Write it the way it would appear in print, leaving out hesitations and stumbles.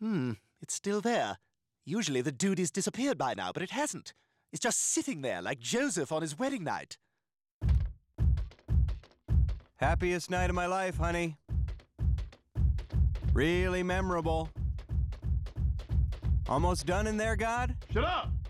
It's still there. Usually the dude is disappeared by now, but it hasn't. It's just sitting there like Józef on his wedding night. Happiest night of my life, honey. Really memorable. Almost done in there, God? Shut up!